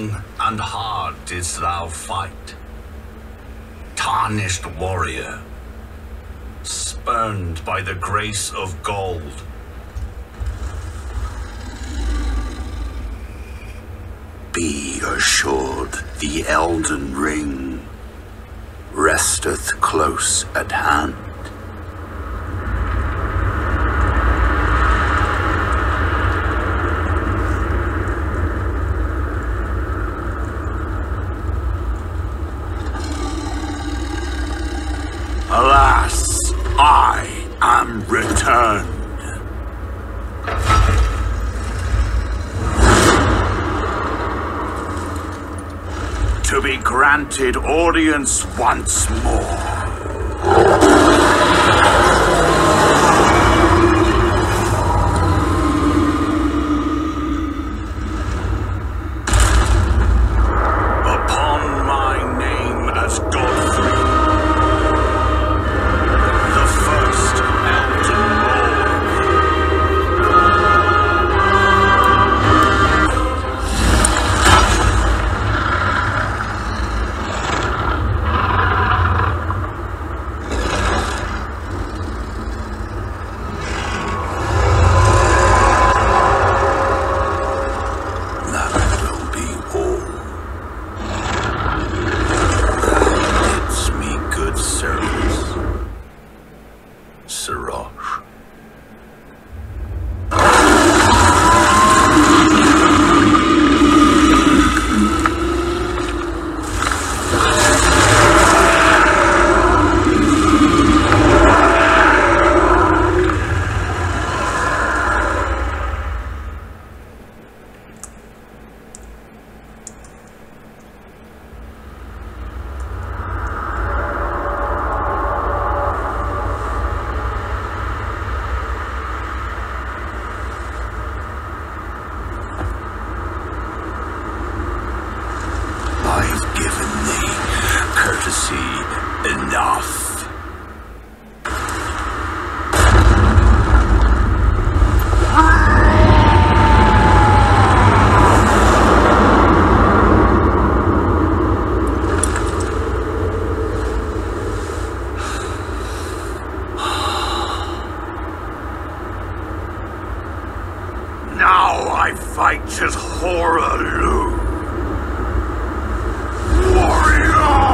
Long and hard didst thou fight, tarnished warrior, spurned by the grace of gold. Be assured the Elden Ring resteth close at hand. Alas, I am returned. To be granted audience once more. Upon my name as Godfrey, the First Elden Lord. Enough. Now I fight as Horaloo. Warrior!